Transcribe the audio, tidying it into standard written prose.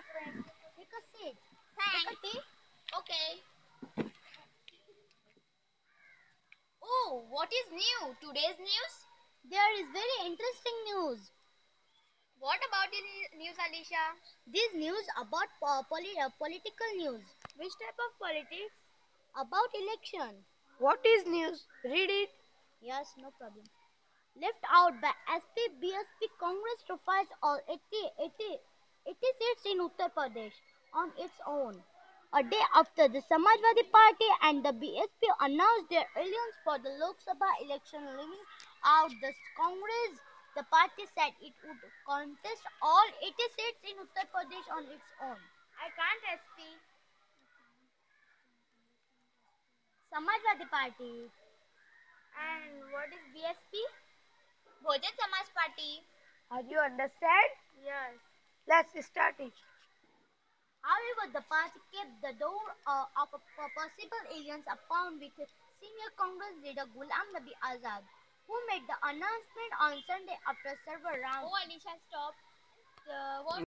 friend. Take a seat. Thanks. Take a tea. Okay. Oh, what is new? Today's news? There is very interesting news. What about the news, Alicia? This news about political news. Which type of politics? About election. What is news? Read it. Yes, no problem. Left out by SP BSP Congress to fight all 80 seats in Uttar Pradesh on its own. A day after the Samajwadi Party and the BSP announced their alliance for the Lok Sabha election, leaving out the Congress, the party said it would contest all 80 seats in Uttar Pradesh on its own. I can't SP. Samajwadi Party. And what is BSP? Bhojan Samaj Party. Are you understand? Yes. Let's start it. However, the party kept the door of a possible alliance open with senior Congress leader Ghulam Nabi Azad, who made the announcement on Sunday after several rounds. Oh, Alicia, stop. What